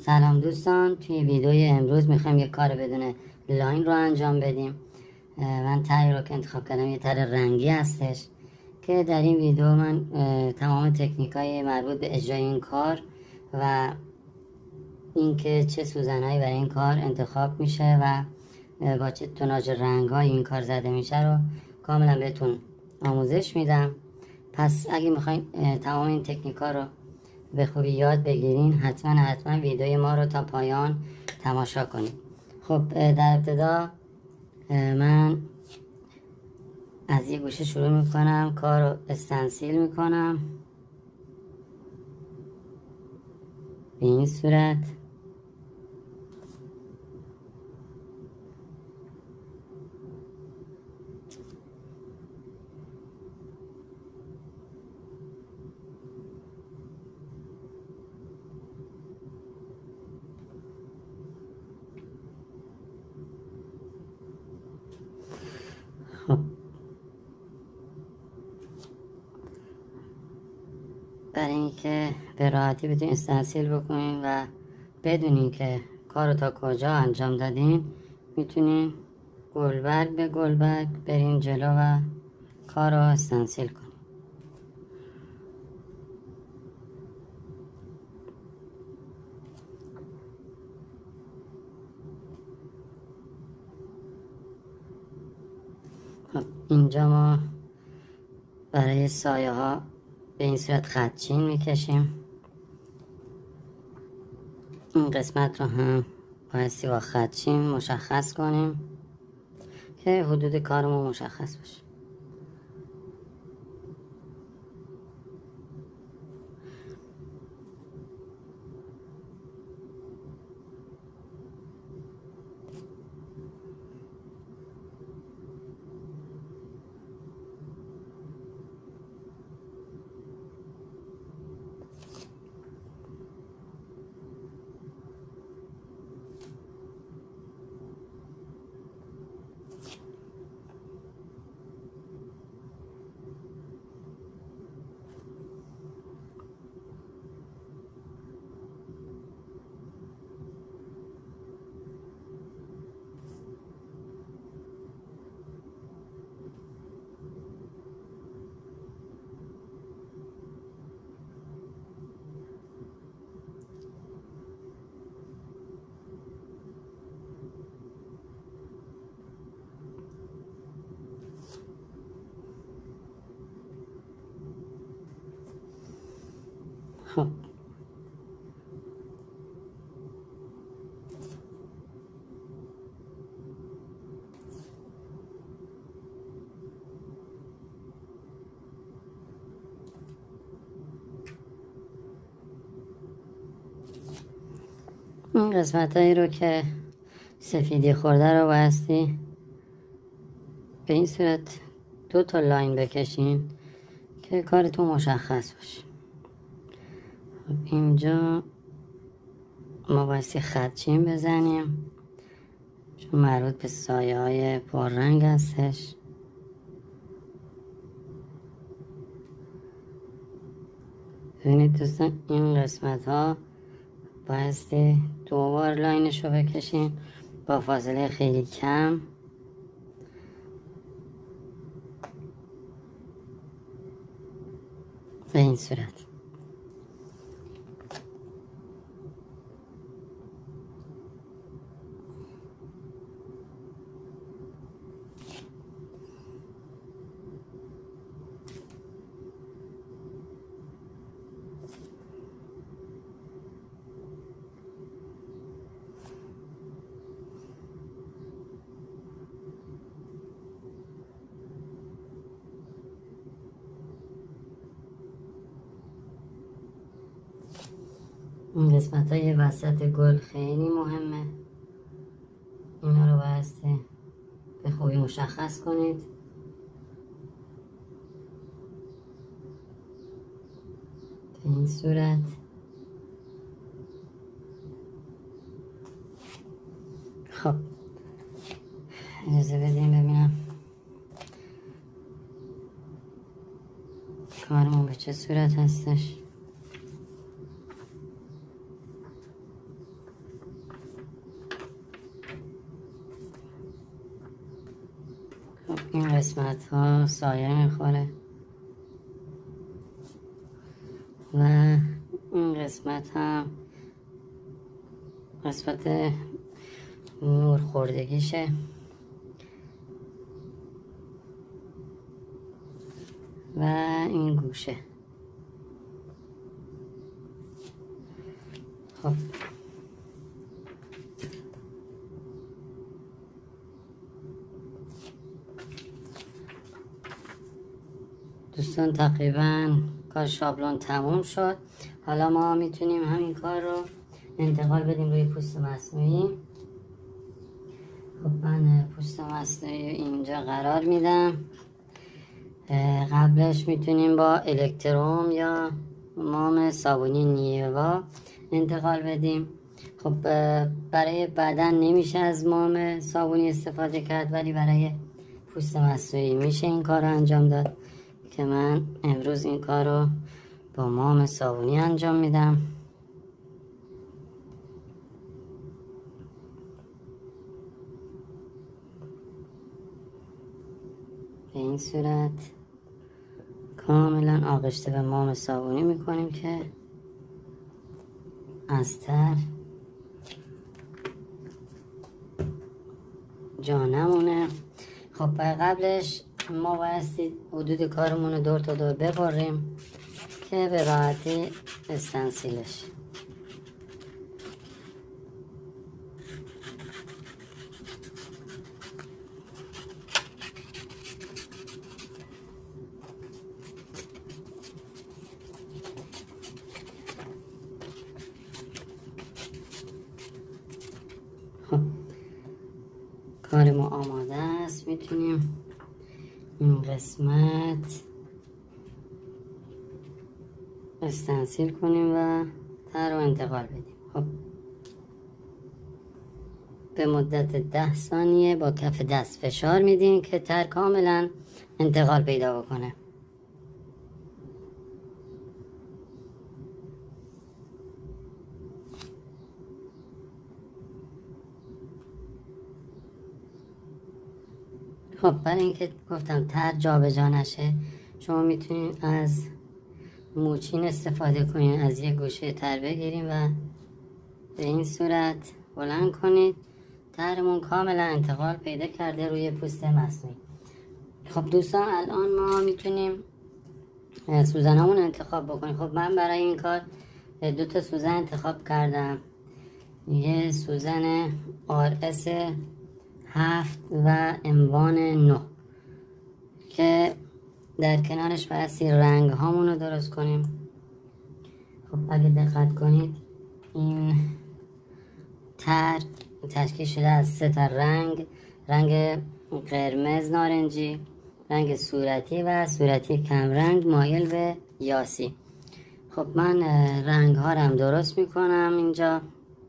سلام دوستان، توی ویدیوی امروز میخوایم یک کار بدون لاین رو انجام بدیم. من طرحی رو که انتخاب کردم یه طرح رنگی هستش که در این ویدیو من تمام تکنیکای مربوط به اجرای این کار و اینکه چه سوزنهایی برای این کار انتخاب میشه و با چه توناژ رنگ‌هایی این کار زده میشه رو کاملا بهتون آموزش میدم. پس اگه میخواین تمام این تکنیکا رو به خوبی یاد بگیرین حتما ویدیوی ما رو تا پایان تماشا کنید. خب در ابتدا من از یه گوشه شروع میکنم، کار رو استنسیل میکنم به این صورت. خب برای اینکه به راحتی بتونین استنسیل بکنین و بدونین که کار رو تا کجا انجام دادین، میتونین گلبرگ به گلبرگ برین جلو و کار رو استنسیل کنین. خب اینجا ما برای سایه ها به این صورت خطچین میکشیم. این قسمت رو هم بایستی با خطچین مشخص کنیم که حدود کارمون مشخص باشه. خب این قسمت هایی رو که سفیدی خورده رو بایستی به این صورت 2 تا لاین بکشین که کارتون مشخص باشه. خب اینجا ما بایستی خطچین بزنیم چون مربوط به سایه های پررنگ هستش. ببینید دوستان این قسمت ها بایستی 2 بار لاینش رو بکشین با فاصله خیلی کم. به این صورت. این قسمت های وسط گل خیلی مهمه، اینا رو بایستی به خوبی مشخص کنید. به این صورت. خب اجازه بدیم ببینم کارمون به چه صورت هستش. قسمت ها سایه میخوره و این قسمت هم قسمت نور خوردگیشه و این گوشه. خب دوستان تقریبا کار شابلون تموم شد. حالا ما میتونیم همین کار رو انتقال بدیم روی پوست مصنوعی. خب من پوست مصنوعی اینجا قرار میدم. قبلش میتونیم با الکتروم یا مام صابونی نیوا انتقال بدیم. خب برای بدن نمیشه از مام صابونی استفاده کرد، ولی برای پوست مصنوعی میشه این کار رو انجام داد که من امروز این کار رو با مام صابونی انجام میدم. به این صورت کاملا آغشته به مام صابونی میکنیم که از تر جا نمونه. خب قبلش ما بایستی حدود کارمون رو دور تا دور ببریم که به راحتی استنسیلش. خب کار ما آماده است. میتونیم این قسمت استنسیل کنیم و تر رو انتقال بدیم. خب به مدت 10 ثانیه با کف دست فشار میدیم که تر کاملا انتقال پیدا بکنه. خب برای اینکه گفتم تر جا به جا نشه، شما میتونید از موچین استفاده کنید. از یک گوشه تر بگیریم و به این صورت بلند کنید. ترمون کاملا انتقال پیدا کرده روی پوست مصنوعی. خب دوستان الان ما میتونیم سوزنامون انتخاب بکنیم. خب من برای این کار 2 تا سوزن انتخاب کردم. یه سوزن RS 7 و اموان 9 که در کنارش بایستی رنگ هامون رو درست کنیم. خب اگه دقت کنید این تر تشکیل شده از 3 تا رنگ قرمز نارنجی، رنگ صورتی و صورتی کمرنگ مایل به یاسی. خب من رنگ ها رو هم درست میکنم اینجا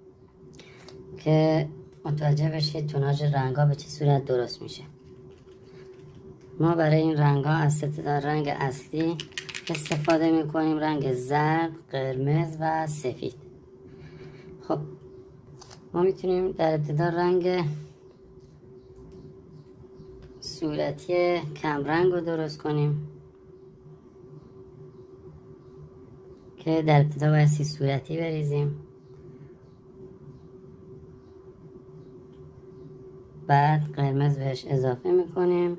که متوجه بشید توناژ رنگ ها به چه صورت درست میشه. ما برای این رنگ ها از 3 تا رنگ اصلی استفاده میکنیم: رنگ زرد، قرمز و سفید. خب ما میتونیم در ابتدا رنگ صورتی کمرنگ رو درست کنیم که در ابتدا بایستی صورتی بریزیم، بعد قرمز بهش اضافه میکنیم،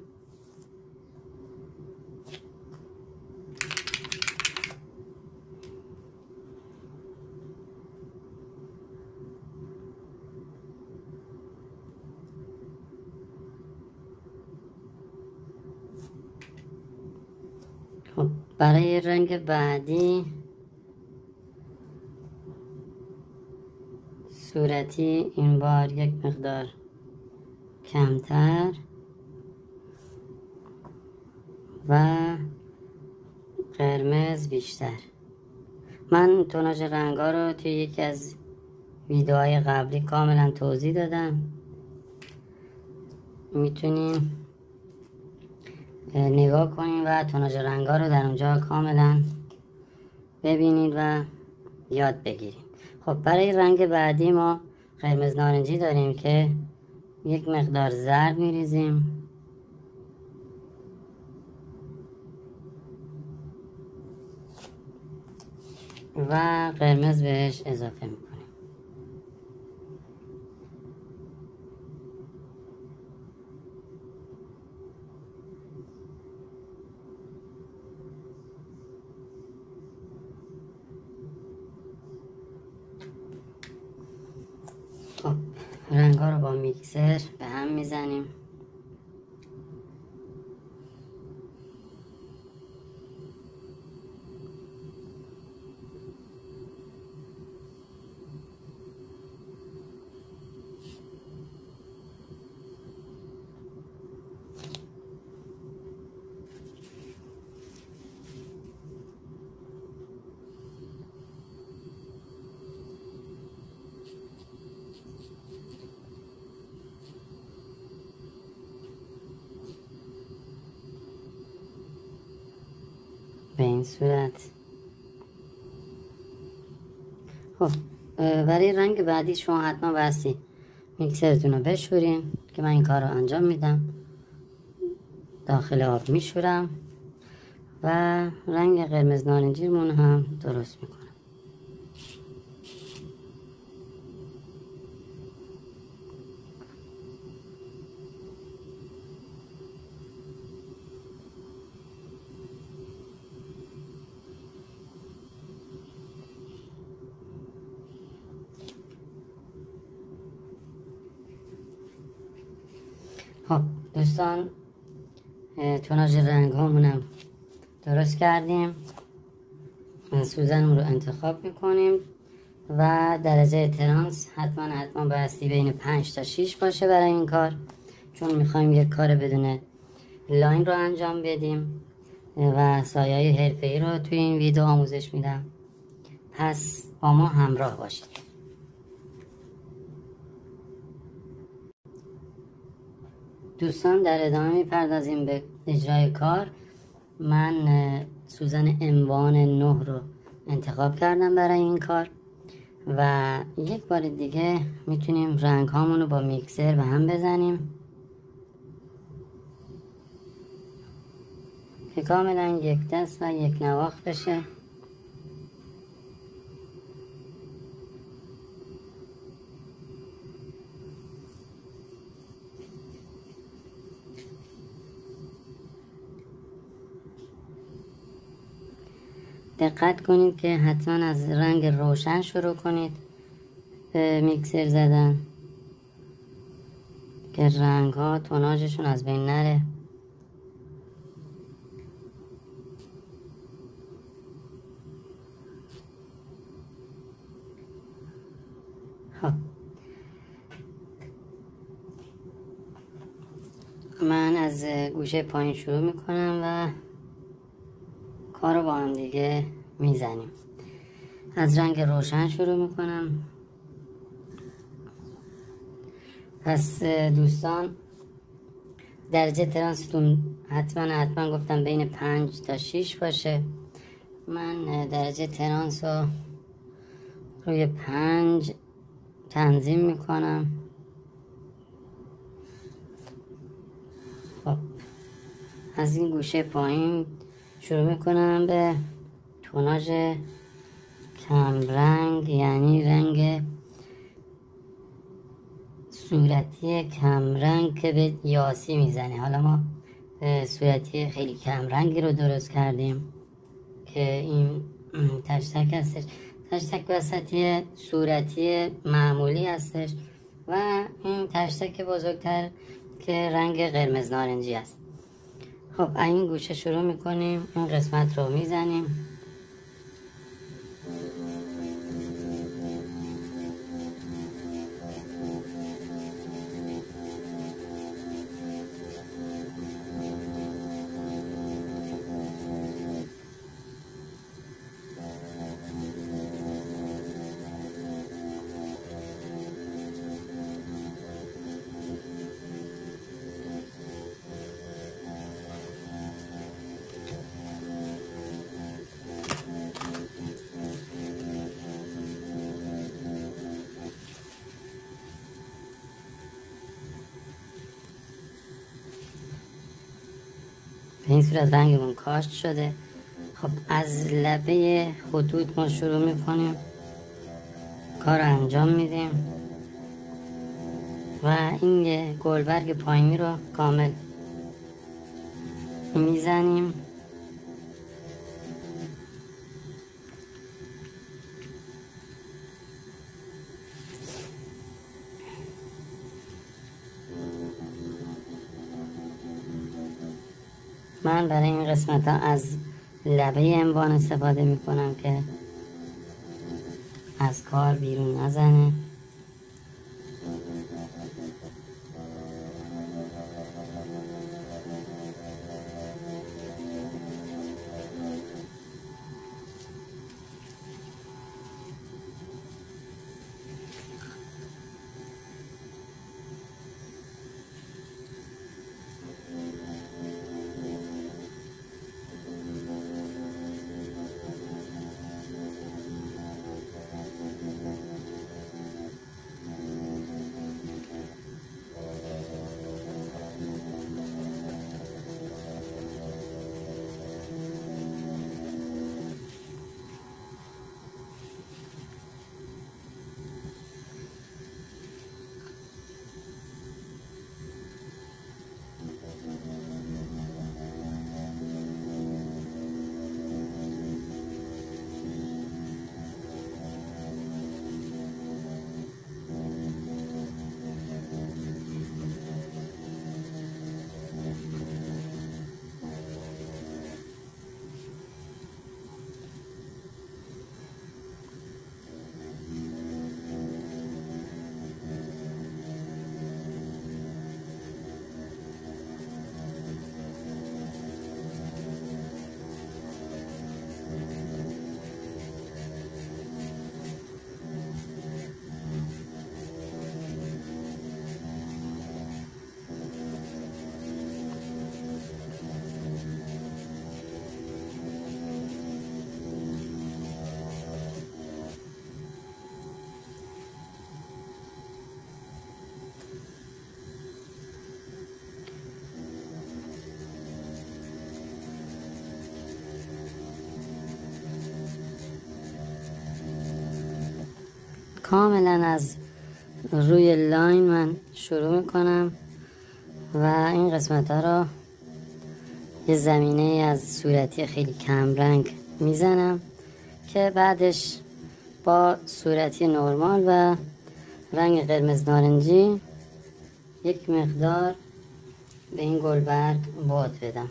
خب برای رنگ بعدی صورتی این بار یک مقدار کمتر و قرمز بیشتر. من توناژ رنگا رو توی یکی از ویدیوهای قبلی کاملا توضیح دادم، میتونیم نگاه کنید و توناژ رنگا رو در اونجا کاملا ببینید و یاد بگیرید. خب برای رنگ بعدی ما قرمز نارنجی داریم که یک مقدار زرد میریزیم و قرمز بهش اضافه میکنیم. خب رنگ ها رو با میکسر به هم میزنیم. به این صورت. خب برای رنگ بعدی شما حتما بایستی میکسرتون رو بشورین که من این کار رو انجام میدم. داخل آب میشورم و رنگ قرمز نارنجیمون هم درست میکنم. خب دوستان توناژ رنگ هامونم درست کردیم. سوزنمون رو انتخاب میکنیم و درجه ترانس حتما بایستی بین 5 تا 6 باشه برای این کار، چون میخوایم یک کار بدون لاین رو انجام بدیم و سایه حرفه‌ای رو توی این ویدیو آموزش میدم. پس با ما همراه باشید. دوستان در ادامه میپردازیم به اجرای کار. من سوزن اموان 9 رو انتخاب کردم برای این کار و یک بار دیگه میتونیم رنگ هامون رو با میکسر به هم بزنیم که کاملا یک دست و یک نواخت بشه. دقت کنید که حتما از رنگ روشن شروع کنید به میکسر زدن که رنگ ها توناژشون از بین نره. خب من از گوشه پایین شروع میکنم و کار رو با هم دیگه میزنیم. از رنگ روشن شروع میکنم. پس دوستان درجه ترانستون حتما گفتم بین 5 تا 6 باشه. من درجه ترانس رو روی 5 تنظیم میکنم. خب از این گوشه پایین شروع میکنم به توناژ کمرنگ، یعنی رنگ صورتی کمرنگ که به یاسی میزنه. حالا ما صورتی خیلی کمرنگی رو درست کردیم که این تشتک هستش. تشتک وسطی صورتی معمولی هستش و این تشتک بزرگتر که رنگ قرمز نارنجی است. خب این گوشه شروع میکنیم، این قسمت رو میزنیم. به این صورت رنگمون کاشت شده. خب از لبه خطوط ما شروع میکنیم، کار انجام میدیم و این گلبرگ پایینی رو کامل میزنیم. من برای این قسمت ها از لبه انبان استفاده میکنم که از کار بیرون نزنه. کاملا از روی لاین من شروع میکنم و این قسمت ها را یه زمینه از صورتی خیلی کم رنگ میزنم که بعدش با صورتی نرمال و رنگ قرمز نارنجی یک مقدار به این گلبرگ باد بدم.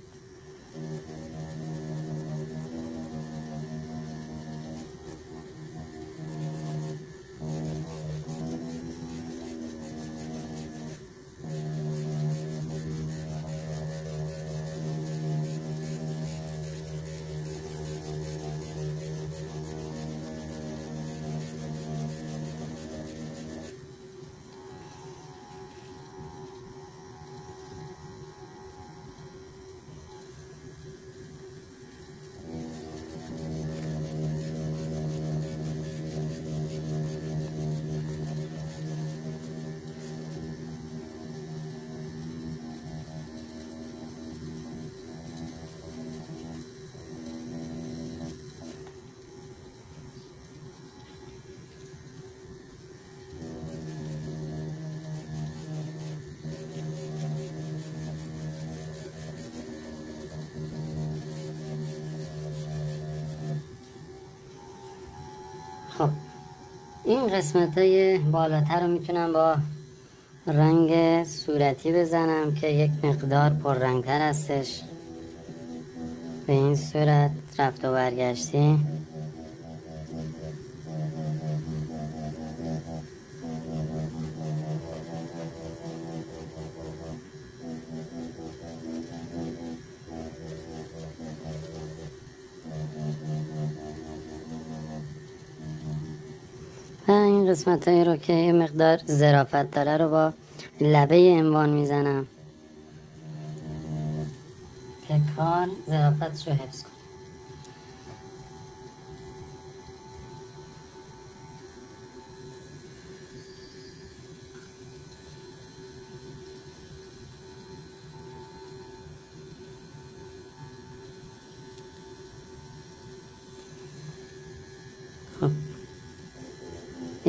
خب این قسمت های بالاتر رو میتونم با رنگ صورتی بزنم که یک مقدار پررنگتر هستش. به این صورت رفت و برگشتی. و این قسمت هایی رو که یه مقدار ظرافت داره رو با لبه انبان میزنم که کار ظرافتش رو حفظ کنه.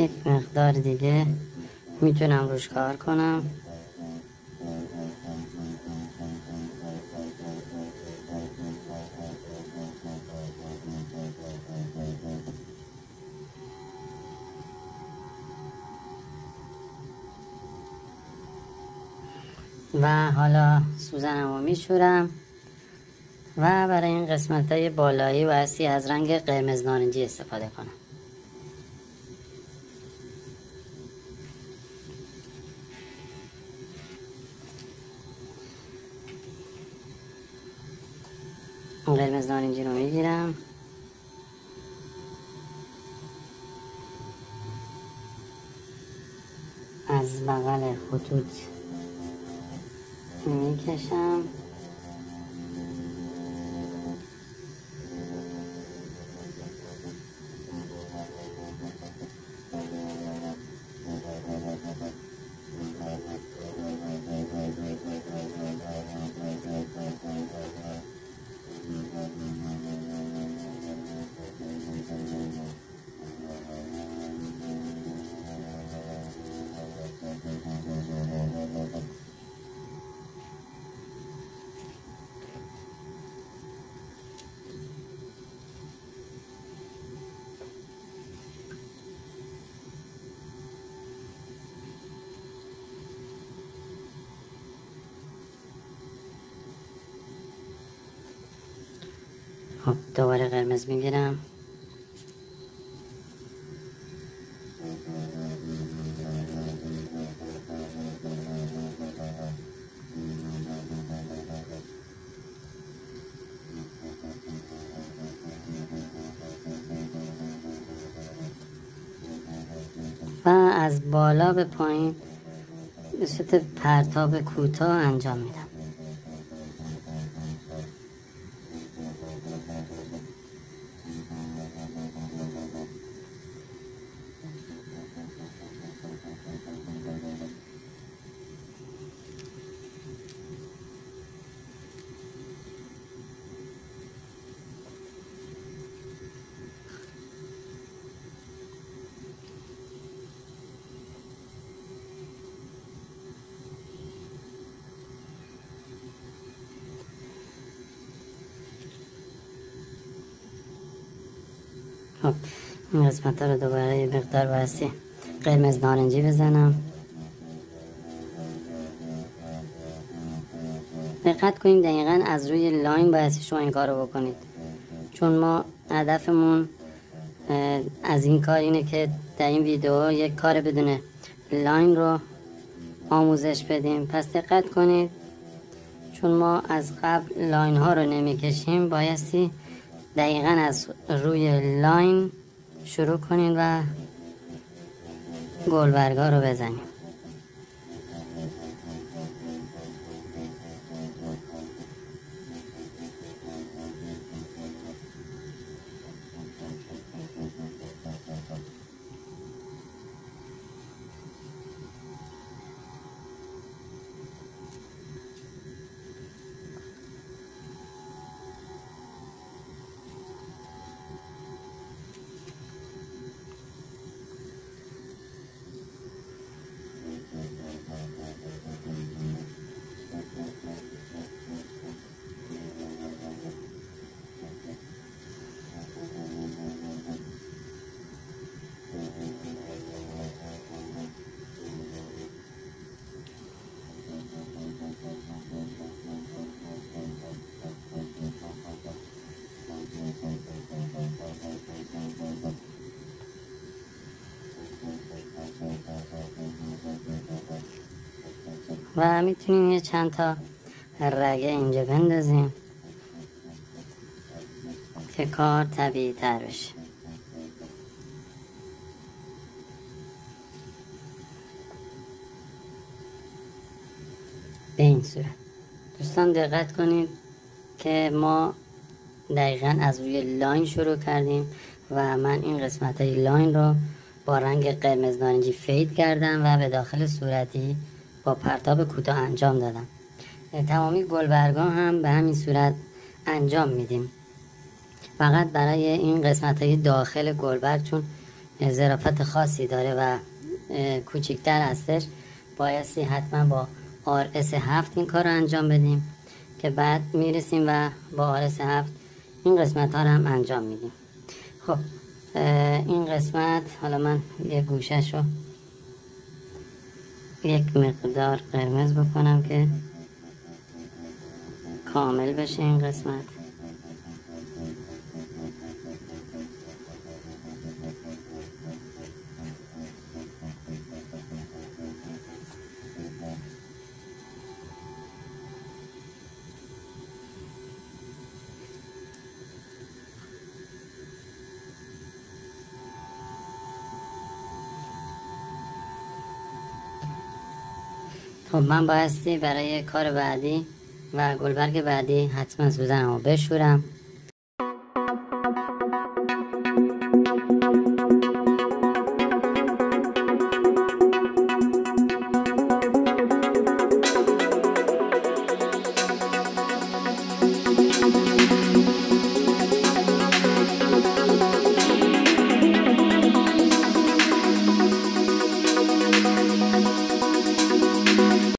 یک مقدار دیگه میتونم روش کار کنم. و حالا سوزنم رو میشورم و برای این قسمت های بالایی بایستی از رنگ قرمز نارنجی استفاده کنم. قرمز نارنجی رو میگیرم، از بغل خطوط میکشم خب دوباره قرمز میگیرم، و از بالا به پایین به صورت پرتاب کوتاه انجام میدم. خب این قسمت رو دوباره یه مقدار بایستی قرمز نارنجی بزنم. دقت کنید دقیقا از روی لاین بایستی شما این کار رو بکنید، چون ما هدفمون از این کار اینه که در این ویدیو یک کار بدون لاین رو آموزش بدیم. پس دقت کنید چون ما از قبل لاین ها رو نمی کشیم بایستی دقیقا از روی لاین شروع کنید و گلبرگا رو بزنیم. و میتونیم یه چند تا رگه اینجا بندازیم که کار طبیعی تر بشه. به این صورت دوستان دقت کنید که ما دقیقا از روی لاین شروع کردیم و من این قسمت های لاین رو با رنگ قرمز نارنجی فید کردم و به داخل صورتی با پرتاب کوتاه انجام دادم. تمامی گلبرگا هم به همین صورت انجام میدیم، فقط برای این قسمت های داخل گلبرگ چون ظرافت خاصی داره و کوچیکتر هستش، بایستی حتما با RS7 این کار رو انجام بدیم که بعد میرسیم و با RS7 این قسمت ها رو هم انجام میدیم. خب این قسمت حالا من یه گوشش رو یک مقدار قرمز بکنم که کامل بشه این قسمت. خب من بایستی برای کار بعدی و گلبرگ بعدی حتما سوزنمو بشورم